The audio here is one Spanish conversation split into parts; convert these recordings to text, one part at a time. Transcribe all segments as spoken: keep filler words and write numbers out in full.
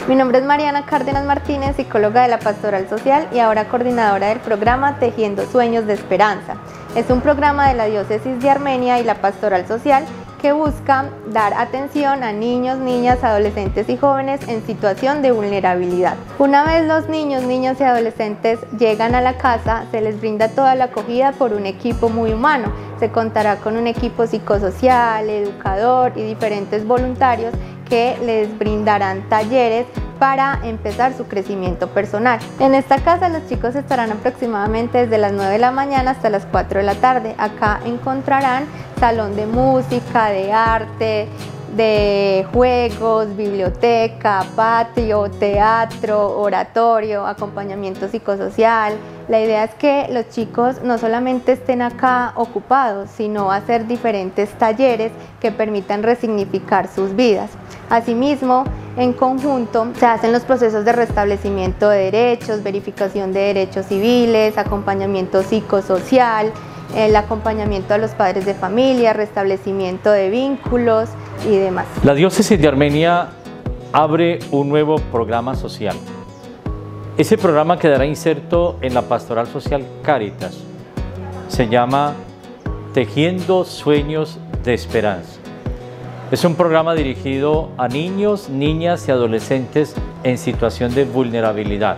Mi nombre es Mariana Cárdenas Martínez, psicóloga de la Pastoral Social y ahora coordinadora del programa Tejiendo Sueños de Esperanza. Es un programa de la Diócesis de Armenia y la Pastoral Social que busca dar atención a niños, niñas, adolescentes y jóvenes en situación de vulnerabilidad. Una vez los niños, niñas y adolescentes llegan a la casa, se les brinda toda la acogida por un equipo muy humano. Se contará con un equipo psicosocial, educador y diferentes voluntarios que les brindarán talleres para empezar su crecimiento personal. En esta casa los chicos estarán aproximadamente desde las nueve de la mañana hasta las cuatro de la tarde. Acá encontrarán salón de música, de arte, de juegos, biblioteca, patio, teatro, oratorio, acompañamiento psicosocial. La idea es que los chicos no solamente estén acá ocupados, sino hacer diferentes talleres que permitan resignificar sus vidas. Asimismo, en conjunto se hacen los procesos de restablecimiento de derechos, verificación de derechos civiles, acompañamiento psicosocial, el acompañamiento a los padres de familia, restablecimiento de vínculos y demás. La Diócesis de Armenia abre un nuevo programa social. Ese programa quedará inserto en la Pastoral Social Cáritas. Se llama Tejiendo Sueños de Esperanza. Es un programa dirigido a niños, niñas y adolescentes en situación de vulnerabilidad.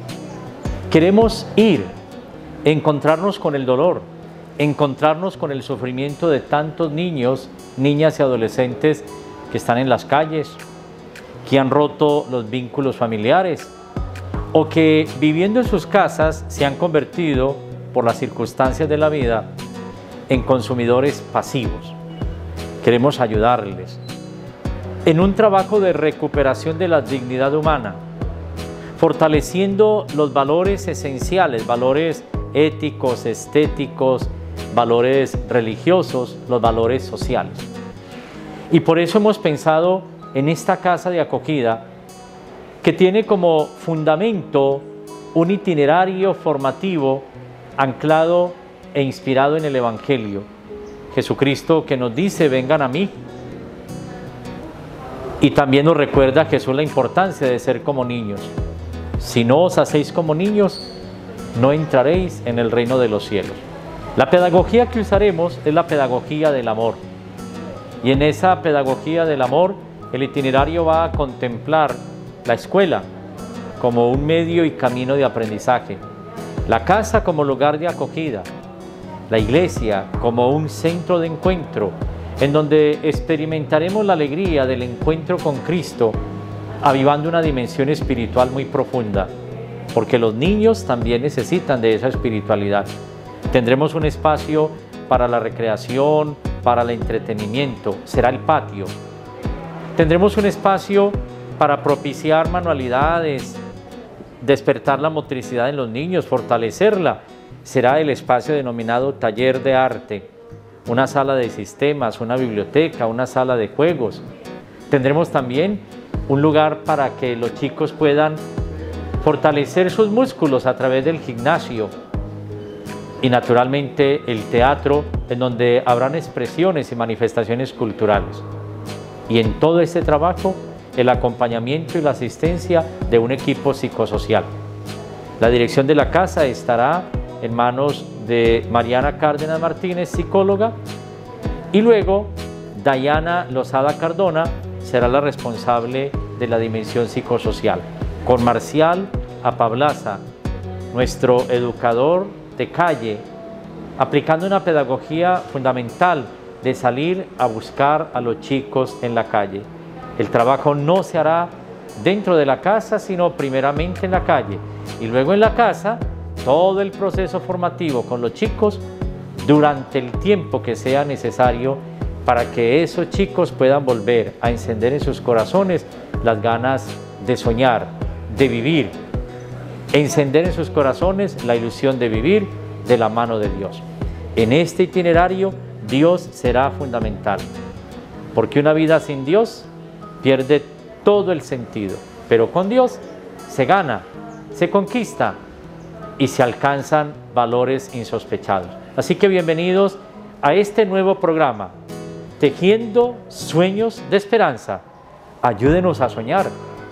Queremos ir, encontrarnos con el dolor, encontrarnos con el sufrimiento de tantos niños, niñas y adolescentes que están en las calles, que han roto los vínculos familiares o que viviendo en sus casas se han convertido por las circunstancias de la vida en consumidores pasivos. Queremos ayudarles en un trabajo de recuperación de la dignidad humana, fortaleciendo los valores esenciales, valores éticos, estéticos, valores religiosos, los valores sociales. Y por eso hemos pensado en esta casa de acogida que tiene como fundamento un itinerario formativo anclado e inspirado en el Evangelio. Jesucristo que nos dice, vengan a mí. Y también nos recuerda a Jesús la importancia de ser como niños. Si no os hacéis como niños, no entraréis en el reino de los cielos. La pedagogía que usaremos es la pedagogía del amor. Y en esa pedagogía del amor, el itinerario va a contemplar la escuela como un medio y camino de aprendizaje, la casa como lugar de acogida, la iglesia como un centro de encuentro, en donde experimentaremos la alegría del encuentro con Cristo, avivando una dimensión espiritual muy profunda, porque los niños también necesitan de esa espiritualidad. Tendremos un espacio para la recreación, para el entretenimiento, será el patio. Tendremos un espacio para propiciar manualidades, despertar la motricidad en los niños, fortalecerla. Será el espacio denominado taller de arte, una sala de sistemas, una biblioteca, una sala de juegos. Tendremos también un lugar para que los chicos puedan fortalecer sus músculos a través del gimnasio y naturalmente el teatro, en donde habrán expresiones y manifestaciones culturales. Y en todo este trabajo, el acompañamiento y la asistencia de un equipo psicosocial. La dirección de la casa estará en manos de Mariana Cárdenas Martínez, psicóloga, y luego Dayana Lozada Cardona será la responsable de la dimensión psicosocial, con Marcial Apablaza, nuestro educador de calle, aplicando una pedagogía fundamental de salir a buscar a los chicos en la calle. El trabajo no se hará dentro de la casa, sino primeramente en la calle, y luego en la casa todo el proceso formativo con los chicos durante el tiempo que sea necesario para que esos chicos puedan volver a encender en sus corazones las ganas de soñar, de vivir, encender en sus corazones la ilusión de vivir de la mano de Dios. En este itinerario Dios será fundamental, porque una vida sin Dios pierde todo el sentido, pero con Dios se gana, se conquista y se alcanzan valores insospechados. Así que bienvenidos a este nuevo programa, Tejiendo Sueños de Esperanza. Ayúdenos a soñar,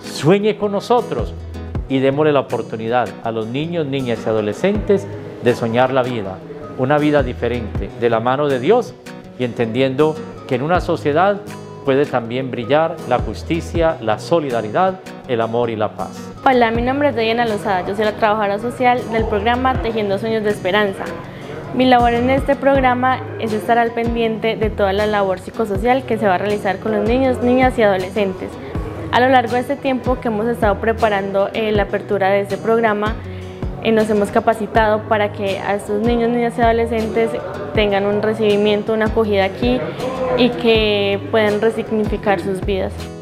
sueñe con nosotros y démosle la oportunidad a los niños, niñas y adolescentes de soñar la vida, una vida diferente, de la mano de Dios y entendiendo que en una sociedad puede también brillar la justicia, la solidaridad, el amor y la paz. Hola, mi nombre es Diana Lozada, yo soy la trabajadora social del programa Tejiendo Sueños de Esperanza. Mi labor en este programa es estar al pendiente de toda la labor psicosocial que se va a realizar con los niños, niñas y adolescentes. A lo largo de este tiempo que hemos estado preparando eh, la apertura de este programa, eh, nos hemos capacitado para que a estos niños, niñas y adolescentes tengan un recibimiento, una acogida aquí y que puedan resignificar sus vidas.